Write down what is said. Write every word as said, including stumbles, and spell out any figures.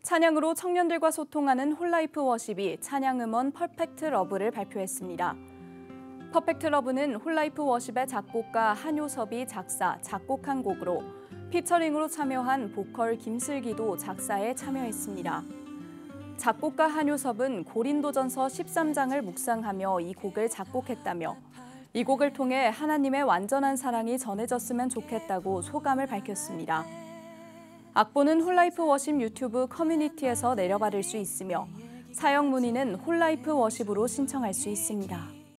찬양으로 청년들과 소통하는 홀라이프 워십이 찬양 음원 퍼펙트 러브를 발표했습니다. 퍼펙트 러브는 홀라이프 워십의 작곡가 한효섭이 작사, 작곡한 곡으로 피처링으로 참여한 보컬 김슬기도 작사에 참여했습니다. 작곡가 한효섭은 고린도전서 십삼 장을 묵상하며 이 곡을 작곡했다며 이 곡을 통해 하나님의 완전한 사랑이 전해졌으면 좋겠다고 소감을 밝혔습니다. 악보는 홀라이프 워십 유튜브 커뮤니티에서 내려받을 수 있으며 사용 문의는 홀라이프 워십으로 신청할 수 있습니다.